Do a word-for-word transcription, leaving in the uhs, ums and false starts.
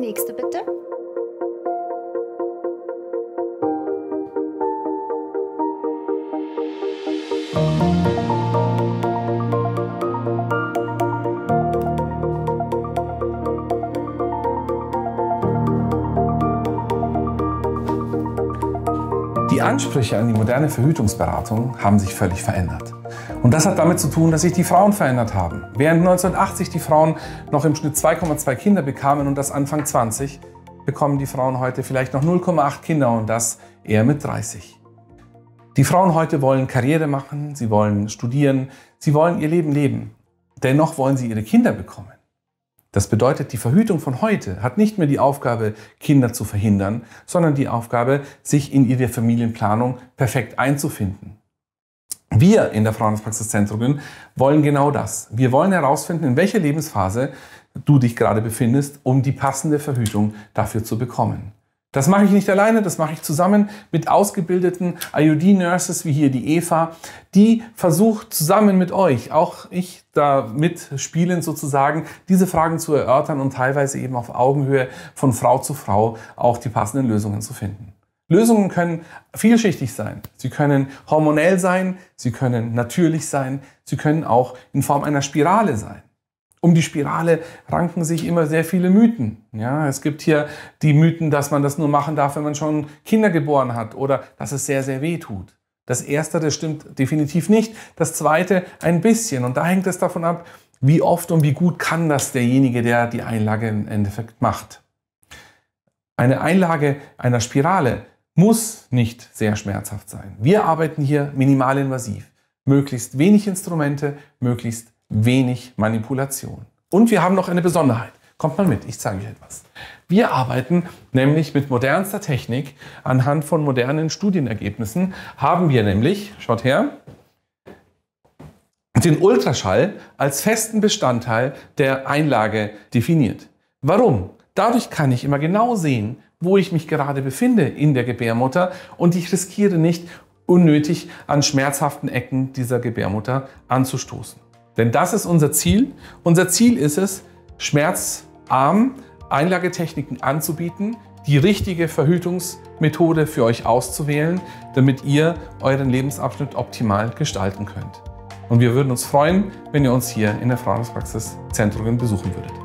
nächste bitte. Die Ansprüche an die moderne Verhütungsberatung haben sich völlig verändert. Und das hat damit zu tun, dass sich die Frauen verändert haben. Während neunzehnhundertachtzig die Frauen noch im Schnitt zwei Komma zwei Kinder bekamen und das Anfang zwanzig, bekommen die Frauen heute vielleicht noch null Komma acht Kinder und das eher mit dreißig. Die Frauen heute wollen Karriere machen, sie wollen studieren, sie wollen ihr Leben leben. Dennoch wollen sie ihre Kinder bekommen. Das bedeutet, die Verhütung von heute hat nicht mehr die Aufgabe, Kinder zu verhindern, sondern die Aufgabe, sich in ihre Familienplanung perfekt einzufinden. Wir in der Frauenarztpraxis Zentrogyn wollen genau das. Wir wollen herausfinden, in welcher Lebensphase du dich gerade befindest, um die passende Verhütung dafür zu bekommen. Das mache ich nicht alleine, das mache ich zusammen mit ausgebildeten I U D-Nurses wie hier die Eva, die versucht zusammen mit euch, auch ich da mitspielend sozusagen, diese Fragen zu erörtern und teilweise eben auf Augenhöhe von Frau zu Frau auch die passenden Lösungen zu finden. Lösungen können vielschichtig sein. Sie können hormonell sein, sie können natürlich sein, sie können auch in Form einer Spirale sein. Um die Spirale ranken sich immer sehr viele Mythen. Ja, es gibt hier die Mythen, dass man das nur machen darf, wenn man schon Kinder geboren hat oder dass es sehr, sehr weh tut. Das Erste, das stimmt definitiv nicht. Das Zweite ein bisschen. Und da hängt es davon ab, wie oft und wie gut kann das derjenige, der die Einlage im Endeffekt macht. Eine Einlage einer Spirale muss nicht sehr schmerzhaft sein. Wir arbeiten hier minimalinvasiv. Möglichst wenig Instrumente, möglichst wenig Manipulation. Und wir haben noch eine Besonderheit. Kommt mal mit, ich zeige euch etwas. Wir arbeiten nämlich mit modernster Technik. Anhand von modernen Studienergebnissen haben wir nämlich, schaut her, den Ultraschall als festen Bestandteil der Einlage definiert. Warum? Dadurch kann ich immer genau sehen, wo ich mich gerade befinde in der Gebärmutter und ich riskiere nicht, unnötig an schmerzhaften Ecken dieser Gebärmutter anzustoßen. Denn das ist unser Ziel. Unser Ziel ist es, schmerzarm Einlagetechniken anzubieten, die richtige Verhütungsmethode für euch auszuwählen, damit ihr euren Lebensabschnitt optimal gestalten könnt. Und wir würden uns freuen, wenn ihr uns hier in der Frauenarztpraxis Zentrogyn besuchen würdet.